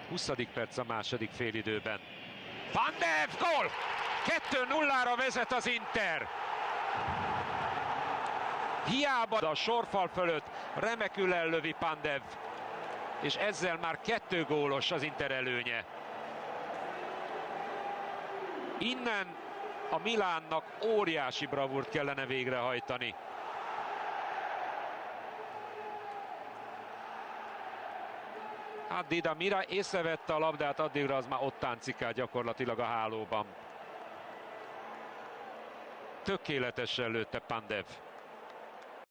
20. perc a második félidőben. Pandev, gól! 2-0-ra vezet az Inter. Hiába a sorfal fölött remekül ellövi Pandev, és ezzel már 2 gólos az Inter előnye. Innen a Milánnak óriási bravúrt kellene végrehajtani. Hát Dida mire észrevette a labdát, addigra az már ott táncikál gyakorlatilag a hálóban. Tökéletesen lőtte Pandev.